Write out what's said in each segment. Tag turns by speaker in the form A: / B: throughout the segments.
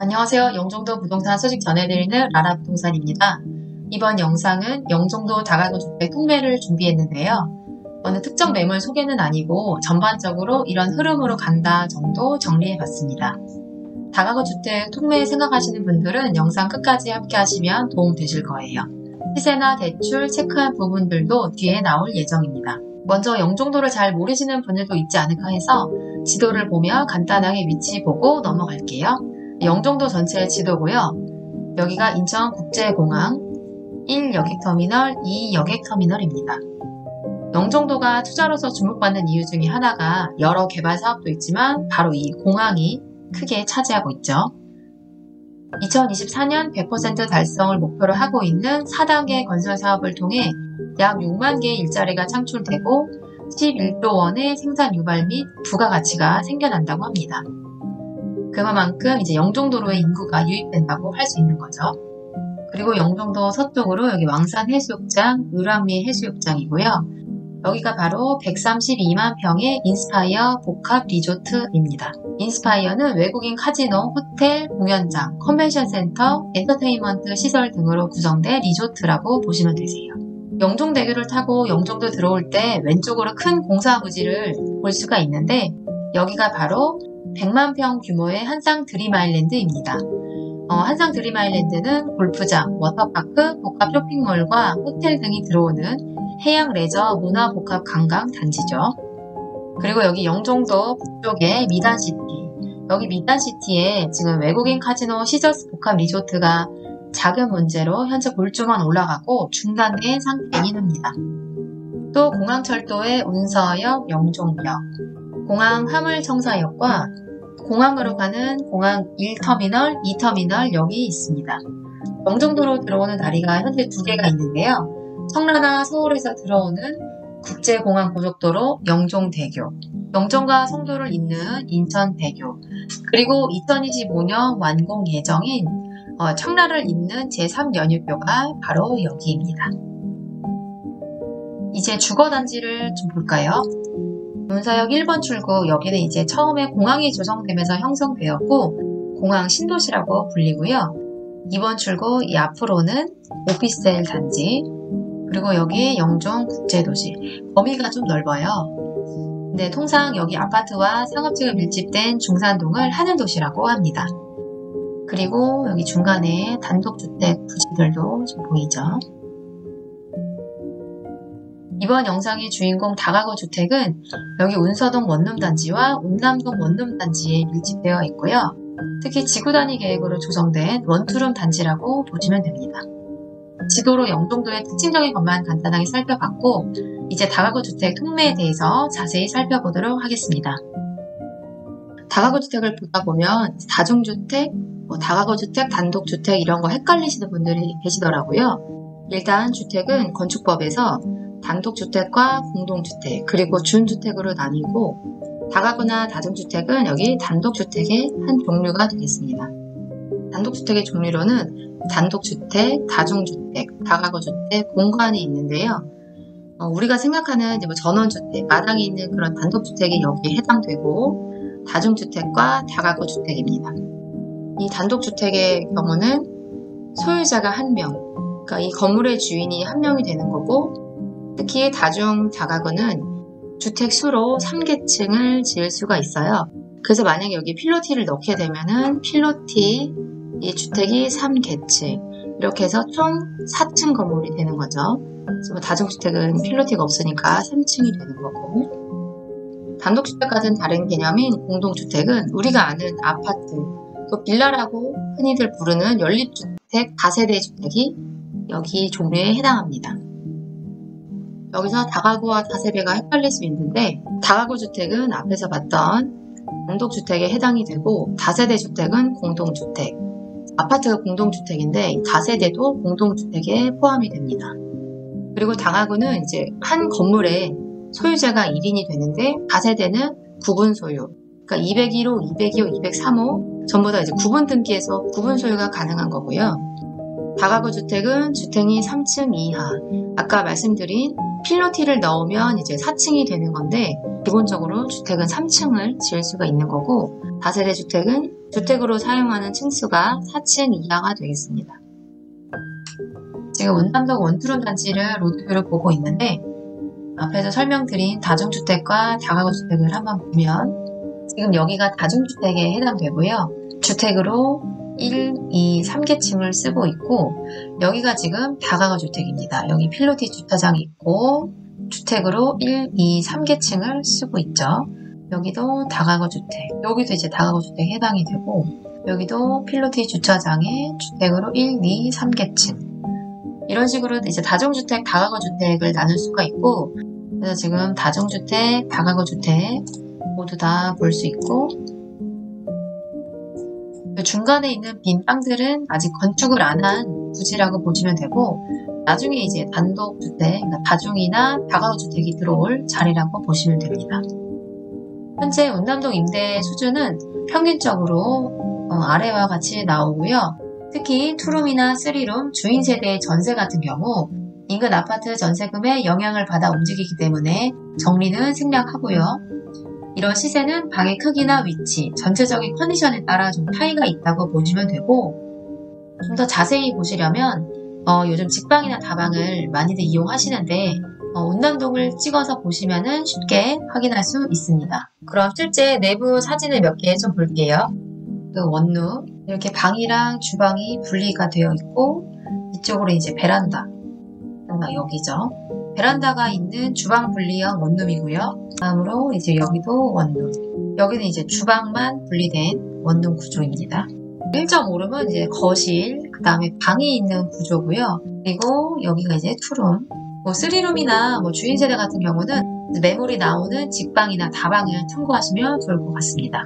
A: 안녕하세요. 영종도 부동산 소식 전해드리는 라라부동산입니다. 이번 영상은 영종도 다가구 주택 통매를 준비했는데요. 어느 특정 매물 소개는 아니고 전반적으로 이런 흐름으로 간다 정도 정리해봤습니다. 다가구 주택 통매 생각하시는 분들은 영상 끝까지 함께 하시면 도움 되실 거예요. 시세나 대출 체크한 부분들도 뒤에 나올 예정입니다. 먼저 영종도를 잘 모르시는 분들도 있지 않을까 해서 지도를 보며 간단하게 위치 보고 넘어갈게요. 영종도 전체 지도고요. 여기가 인천국제공항 1여객터미널, 2여객터미널입니다. 영종도가 투자로서 주목받는 이유 중에 하나가 여러 개발 사업도 있지만 바로 이 공항이 크게 차지하고 있죠. 2024년 100% 달성을 목표로 하고 있는 4단계 건설 사업을 통해 약 6만 개의 일자리가 창출되고 11조 원의 생산 유발 및 부가가치가 생겨난다고 합니다. 그만큼 이제 영종도로의 인구가 유입된다고 할 수 있는 거죠. 그리고 영종도 서쪽으로 여기 왕산 해수욕장, 을왕리 해수욕장이고요. 여기가 바로 132만 평의 인스파이어 복합 리조트입니다. 인스파이어는 외국인 카지노, 호텔, 공연장, 컨벤션 센터, 엔터테인먼트 시설 등으로 구성된 리조트라고 보시면 되세요. 영종대교를 타고 영종도 들어올 때 왼쪽으로 큰 공사부지를 볼 수가 있는데 여기가 바로 100만 평 규모의 한상 드림아일랜드입니다. 한상 드림아일랜드는 골프장, 워터파크, 복합 쇼핑몰과 호텔 등이 들어오는 해양 레저 문화 복합 관광 단지죠. 그리고 여기 영종도 북쪽에 미단시티, 여기 미단시티에 지금 외국인 카지노 시저스 복합 리조트가 자금 문제로 현재 골조만 올라가고 중단된 상태이긴 합니다. 또 공항철도의 운서역, 영종역, 공항 화물청사역과 공항으로 가는 공항 1터미널, 2터미널 역이 있습니다. 영종도로 들어오는 다리가 현재 2개가 있는데요. 청라나 서울에서 들어오는 국제공항 고속도로 영종대교, 영종과 송도를 잇는 인천대교, 그리고 2025년 완공 예정인 청라를 잇는 제3연유교가 바로 여기입니다. 이제 주거단지를 좀 볼까요? 운서역 1번 출구, 여기는 이제 처음에 공항이 조성되면서 형성되었고 공항 신도시라고 불리고요. 2번 출구, 이 앞으로는 오피스텔 단지, 그리고 여기 영종국제도시, 범위가 좀 넓어요. 근데 통상 여기 아파트와 상업지가 밀집된 중산동을 하늘도시라고 합니다. 그리고 여기 중간에 단독주택 부지들도 좀 보이죠. 이번 영상의 주인공 다가구 주택은 여기 운서동 원룸단지와 운남동 원룸단지에 밀집되어 있고요. 특히 지구단위 계획으로 조성된 원투룸 단지라고 보시면 됩니다. 지도로 영종도의 특징적인 것만 간단하게 살펴봤고 이제 다가구 주택 통매에 대해서 자세히 살펴보도록 하겠습니다. 다가구 주택을 보다 보면 다중주택, 다가구 주택, 단독주택 이런 거 헷갈리시는 분들이 계시더라고요. 일단 주택은 건축법에서 단독주택과 공동주택, 그리고 준주택으로 나뉘고 다가구나 다중주택은 여기 단독주택의 한 종류가 되겠습니다. 단독주택의 종류로는 단독주택, 다중주택, 다가구주택, 공간이 있는데요. 우리가 생각하는 이제 전원주택, 마당이 있는 그런 단독주택이 여기에 해당되고 다중주택과 다가구주택입니다. 이 단독주택의 경우는 소유자가 1명, 그러니까 이 건물의 주인이 1명이 되는 거고 특히 다중 다가구는 주택 수로 3계층을 지을 수가 있어요. 그래서 만약에 여기 필로티를 넣게 되면은 필로티 이 주택이 3계층 이렇게 해서 총 4층 건물이 되는 거죠. 그래서 다중주택은 필로티가 없으니까 3층이 되는 거고 단독주택과는 다른 개념인 공동주택은 우리가 아는 아파트, 또 빌라라고 흔히들 부르는 연립주택, 다세대 주택이 여기 종류에 해당합니다. 여기서 다가구와 다세대가 헷갈릴 수 있는데 다가구 주택은 앞에서 봤던 단독주택에 해당이 되고 다세대 주택은 공동주택, 아파트가 공동주택인데 다세대도 공동주택에 포함이 됩니다. 그리고 다가구는 이제 한 건물에 소유자가 1인이 되는데 다세대는 구분 소유, 그러니까 201호, 202호, 203호 전부 다 이제 구분 등기에서 구분 소유가 가능한 거고요. 다가구 주택은 주택이 3층 이하, 아까 말씀드린 필로티를 넣으면 이제 4층이 되는 건데 기본적으로 주택은 3층을 지을 수가 있는 거고 다세대 주택은 주택으로 사용하는 층수가 4층 이하가 되겠습니다. 지금 운남동 원투룸 단지를 로드뷰를 보고 있는데 앞에서 설명드린 다중주택과 다가구주택을 한번 보면 지금 여기가 다중주택에 해당되고요. 주택으로 1, 2, 3계층을 쓰고 있고 여기가 지금 다가구주택입니다. 여기 필로티 주차장이 있고 주택으로 1, 2, 3계층을 쓰고 있죠. 여기도 다가구주택, 여기도 이제 다가구주택에 해당이 되고 여기도 필로티 주차장에 주택으로 1, 2, 3계층 이런 식으로 이제 다중주택, 다가구주택을 나눌 수가 있고 그래서 지금 다중주택, 다가구주택 모두 다 볼 수 있고 중간에 있는 빈 땅들은 아직 건축을 안 한 부지라고 보시면 되고 나중에 이제 단독주택, 그러니까 다중이나 다가구주택이 들어올 자리라고 보시면 됩니다. 현재 운남동 임대 수준은 평균적으로 아래와 같이 나오고요. 특히 투룸이나 쓰리룸, 주인 세대의 전세 같은 경우 인근 아파트 전세금에 영향을 받아 움직이기 때문에 정리는 생략하고요. 이런 시세는 방의 크기나 위치, 전체적인 컨디션에 따라 좀 차이가 있다고 보시면 되고 좀 더 자세히 보시려면 요즘 직방이나 다방을 많이들 이용하시는데 운남동을 찍어서 보시면 쉽게 확인할 수 있습니다. 그럼 실제 내부 사진을 몇 개 좀 볼게요. 그 원룸 이렇게 방이랑 주방이 분리가 되어 있고 이쪽으로 이제 베란다 여기죠. 베란다가 있는 주방 분리형 원룸이고요. 다음으로 이제 여기도 원룸. 여기는 이제 주방만 분리된 원룸 구조입니다. 1.5룸은 이제 거실, 그 다음에 방이 있는 구조고요. 그리고 여기가 이제 투룸. 3룸이나 주인 세대 같은 경우는 매물이 나오는 직방이나 다방을 참고하시면 좋을 것 같습니다.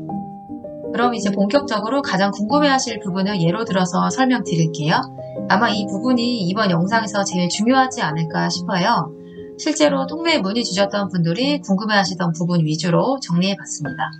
A: 그럼 이제 본격적으로 가장 궁금해하실 부분을 예로 들어서 설명드릴게요. 아마 이 부분이 이번 영상에서 제일 중요하지 않을까 싶어요. 실제로 동네에 문의 주셨던 분들이 궁금해하시던 부분 위주로 정리해봤습니다.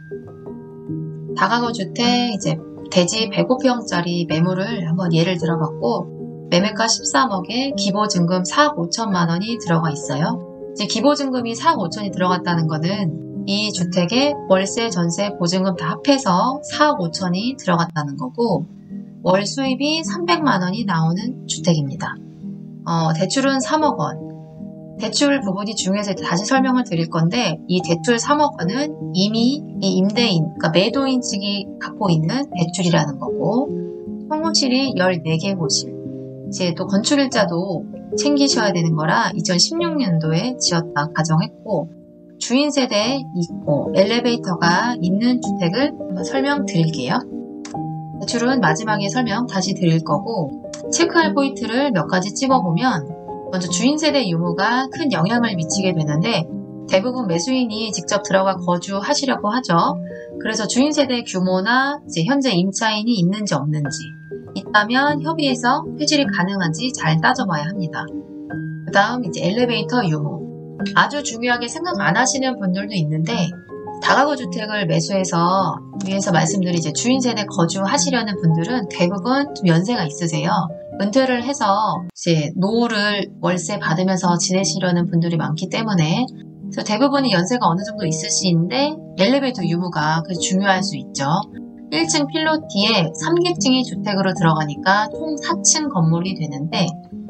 A: 다가구 주택 이제 대지 105평짜리 매물을 한번 예를 들어봤고 매매가 13억에 기보증금 4억 5천만 원이 들어가 있어요. 이제 기보증금이 4억 5천이 들어갔다는 거는 이 주택에 월세, 전세, 보증금 다 합해서 4억 5천이 들어갔다는 거고 월 수입이 300만 원이 나오는 주택입니다. 대출은 3억 원. 대출 부분이 중요해서 다시 설명을 드릴 건데 이 대출 3억 원은 이미 이 임대인, 그러니까 매도인 측이 갖고 있는 대출이라는 거고 청구실이 14개 호실. 이제 또 건축일자도 챙기셔야 되는 거라 2016년도에 지었다 가정했고 주인 세대에 있고 엘리베이터가 있는 주택을 한번 설명드릴게요. 대출은 마지막에 설명 다시 드릴 거고 체크할 포인트를 몇 가지 찝어보면 먼저 주인 세대 유무가 큰 영향을 미치게 되는데 대부분 매수인이 직접 들어가 거주하시려고 하죠. 그래서 주인 세대 규모나 이제 현재 임차인이 있는지 없는지 있다면 협의해서 회질이 가능한지 잘 따져봐야 합니다. 그 다음 이제 엘리베이터 유무. 아주 중요하게 생각 안 하시는 분들도 있는데 다가구 주택을 매수해서 위에서 말씀드린 이제 주인 세대 거주하시려는 분들은 대부분 좀 연세가 있으세요. 은퇴를 해서 이제 노후를 월세 받으면서 지내시려는 분들이 많기 때문에 그래서 대부분이 연세가 어느 정도 있으시는데 엘리베이터 유무가 중요할 수 있죠. 1층 필로티에 3계층이 주택으로 들어가니까 총 4층 건물이 되는데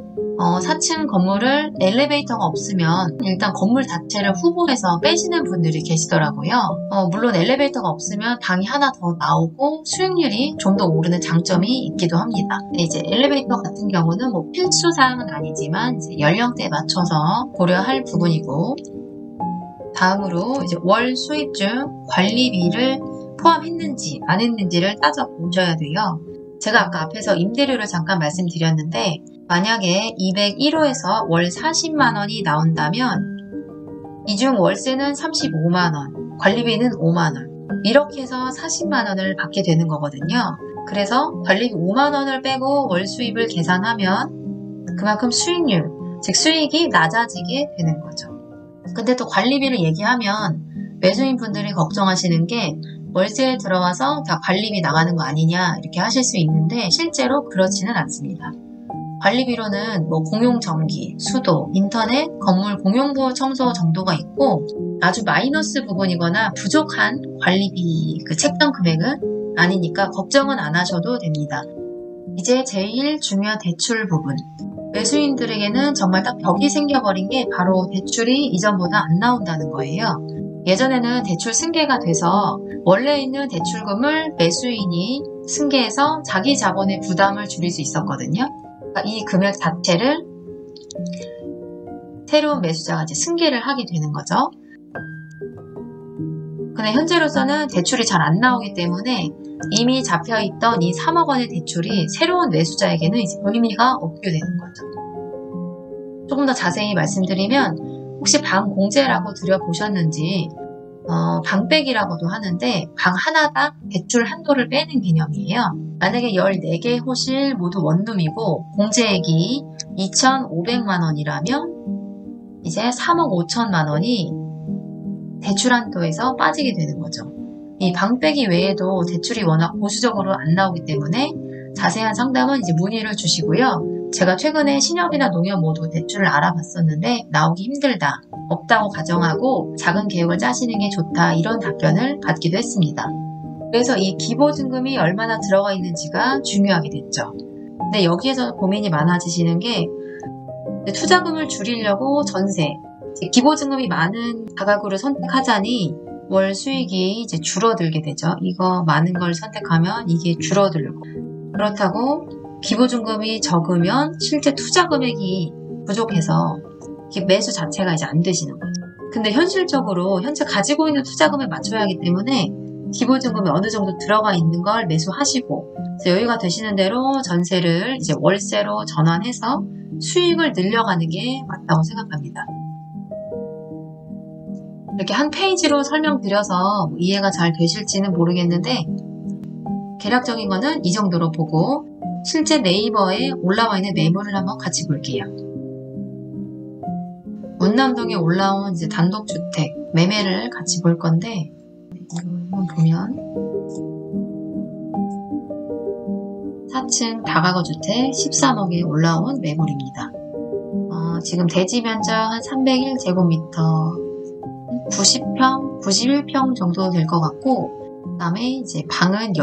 A: 4층 건물을 엘리베이터가 없으면 일단 건물 자체를 후보해서 빼시는 분들이 계시더라고요. 물론 엘리베이터가 없으면 방이 하나 더 나오고 수익률이 좀 더 오르는 장점이 있기도 합니다. 근데 이제 엘리베이터 같은 경우는 필수사항은 아니지만 이제 연령대에 맞춰서 고려할 부분이고 다음으로 이제 월 수입 중 관리비를 포함했는지 안 했는지를 따져보셔야 돼요. 제가 아까 앞에서 임대료를 잠깐 말씀드렸는데 만약에 201호에서 월 40만원이 나온다면 이 중 월세는 35만원, 관리비는 5만원 이렇게 해서 40만원을 받게 되는 거거든요. 그래서 관리비 5만원을 빼고 월 수입을 계산하면 그만큼 수익률, 즉 수익이 낮아지게 되는 거죠. 근데 또 관리비를 얘기하면 매수인 분들이 걱정하시는 게 월세에 들어와서 다 관리비 나가는 거 아니냐 이렇게 하실 수 있는데 실제로 그렇지는 않습니다. 관리비로는 공용전기, 수도, 인터넷, 건물 공용부 청소 정도가 있고 아주 마이너스 부분이거나 부족한 관리비 책정 금액은 아니니까 걱정은 안 하셔도 됩니다. 이제 제일 중요한 대출 부분. 매수인들에게는 정말 딱 벽이 생겨버린 게 바로 대출이 이전보다 안 나온다는 거예요. 예전에는 대출 승계가 돼서 원래 있는 대출금을 매수인이 승계해서 자기 자본의 부담을 줄일 수 있었거든요. 그러니까 이 금액 자체를 새로운 매수자가 이제 승계를 하게 되는 거죠. 근데 현재로서는 대출이 잘 안 나오기 때문에 이미 잡혀있던 이 3억 원의 대출이 새로운 매수자에게는 이제 의미가 없게 되는 거죠. 조금 더 자세히 말씀드리면 혹시 방 공제라고 들여보셨는지 방빼기라고도 하는데 방 하나당 대출 한도를 빼는 개념이에요. 만약에 14개 호실 모두 원룸이고 공제액이 2,500만 원이라면 이제 3억 5천만 원이 대출 한도에서 빠지게 되는 거죠. 이 방빼기 외에도 대출이 워낙 보수적으로 안 나오기 때문에 자세한 상담은 이제 문의를 주시고요. 제가 최근에 신협이나 농협 모두 대출을 알아봤었는데 나오기 힘들다, 없다고 가정하고 작은 계획을 짜시는 게 좋다, 이런 답변을 받기도 했습니다. 그래서 이 기보증금이 얼마나 들어가 있는지가 중요하게 됐죠. 근데 여기에서 고민이 많아지시는 게 투자금을 줄이려고 전세, 기보증금이 많은 다가구를 선택하자니 월 수익이 이제 줄어들게 되죠. 이거 많은 걸 선택하면 이게 줄어들고, 그렇다고 기보증금이 적으면 실제 투자 금액이 부족해서 매수 자체가 이제 안 되시는 거죠. 근데 현실적으로 현재 가지고 있는 투자금에 맞춰야 하기 때문에 기보증금이 어느 정도 들어가 있는 걸 매수하시고 여유가 되시는 대로 전세를 이제 월세로 전환해서 수익을 늘려가는 게 맞다고 생각합니다. 이렇게 한 페이지로 설명드려서 이해가 잘 되실지는 모르겠는데 개략적인 거는 이 정도로 보고 실제 네이버에 올라와 있는 매물을 한번 같이 볼게요. 운남동에 올라온 이제 단독주택 매매를 같이 볼 건데 이거 한번 보면 4층 다가구 주택 13억에 올라온 매물입니다. 지금 대지 면적 한 301제곱미터 90평, 91평 정도 될 것 같고, 그 다음에 이제 방은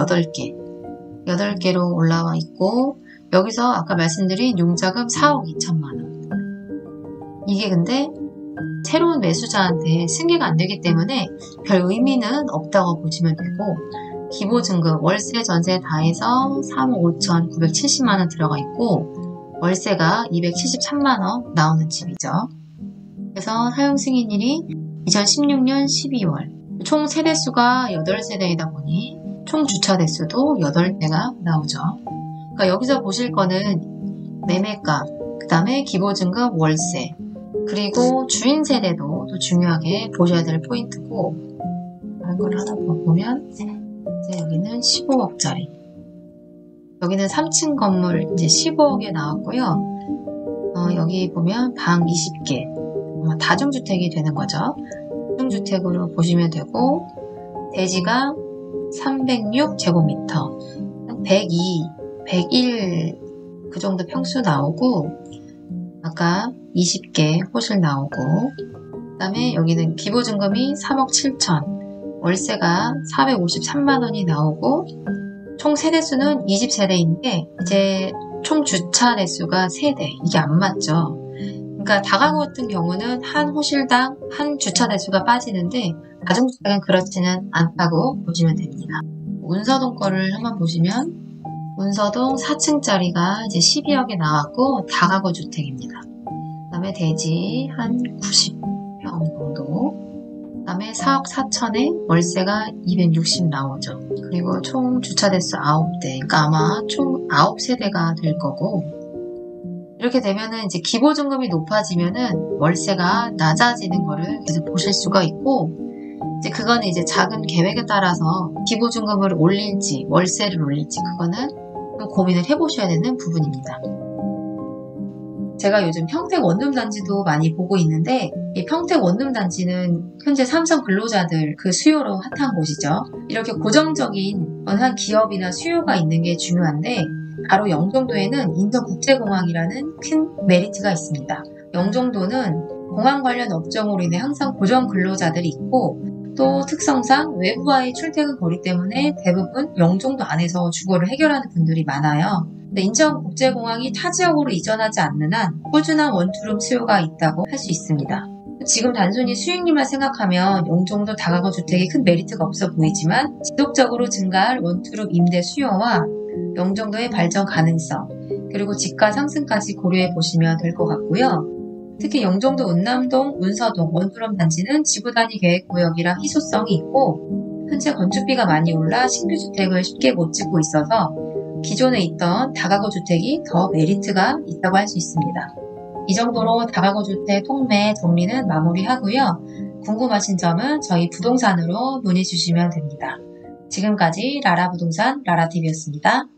A: 8개로 올라와 있고, 여기서 아까 말씀드린 용자금 4억 2천만 원. 이게 근데 새로운 매수자한테 승계가 안 되기 때문에 별 의미는 없다고 보시면 되고, 기보증금, 월세, 전세 다 해서 3억 5천 970만 원 들어가 있고, 월세가 273만 원 나오는 집이죠. 그래서 사용 승인일이 2016년 12월. 총 세대수가 8세대이다 보니 총 주차 대수도 8대가 나오죠. 그러니까 여기서 보실 거는 매매가, 그 다음에 기보증금, 월세, 그리고 주인 세대도 또 중요하게 보셔야 될 포인트고, 다른 걸 하나 더 보면 이제 여기는 15억짜리, 여기는 3층 건물 이제 15억에 나왔고요. 여기 보면 방 20개, 다중주택이 되는 거죠. 다중주택으로 보시면 되고, 대지가 306제곱미터, 102, 101 그 정도 평수 나오고, 아까 20개 호실 나오고, 그 다음에 여기는 기보증금이 3억 7천, 월세가 453만원이 나오고, 총 세대수는 20세대인데 이제 총 주차 대수가 3대, 이게 안 맞죠. 그러니까 다가구 같은 경우는 한 호실당 한 주차 대수가 빠지는데 다중주택은 그렇지는 않다고 보시면 됩니다. 운서동 거를 한번 보시면 운서동 4층짜리가 이제 12억에 나왔고 다가구 주택입니다. 그 다음에 대지 한 90평 정도, 그 다음에 4억 4천에 월세가 260 나오죠. 그리고 총 주차 대수 9대, 그러니까 아마 총 9세대가 될 거고, 이렇게 되면은 이제 기보증금이 높아지면은 월세가 낮아지는 거를 계속 보실 수가 있고, 이제 그거는 이제 작은 계획에 따라서 기보증금을 올릴지 월세를 올릴지 그거는 좀 고민을 해보셔야 되는 부분입니다. 제가 요즘 평택 원룸단지도 많이 보고 있는데, 이 평택 원룸단지는 현재 삼성 근로자들 그 수요로 핫한 곳이죠. 이렇게 고정적인 어느 한 기업이나 수요가 있는 게 중요한데, 바로 영종도에는 인천국제공항이라는 큰 메리트가 있습니다. 영종도는 공항 관련 업종으로 인해 항상 고정 근로자들이 있고, 또 특성상 외부와의 출퇴근 거리 때문에 대부분 영종도 안에서 주거를 해결하는 분들이 많아요. 인천국제공항이 타 지역으로 이전하지 않는 한 꾸준한 원투룸 수요가 있다고 할 수 있습니다. 지금 단순히 수익률만 생각하면 영종도 다가구 주택이 큰 메리트가 없어 보이지만 지속적으로 증가할 원투룸 임대 수요와 영종도의 발전 가능성, 그리고 집가 상승까지 고려해 보시면 될 것 같고요. 특히 영종도 운남동, 운서동 원투룸 단지는 지구 단위 계획 구역이라 희소성이 있고 현재 건축비가 많이 올라 신규 주택을 쉽게 못 짓고 있어서 기존에 있던 다가구 주택이 더 메리트가 있다고 할 수 있습니다. 이 정도로 다가구 주택 통매 정리는 마무리하고요. 궁금하신 점은 저희 부동산으로 문의 주시면 됩니다. 지금까지 라라부동산 라라TV였습니다.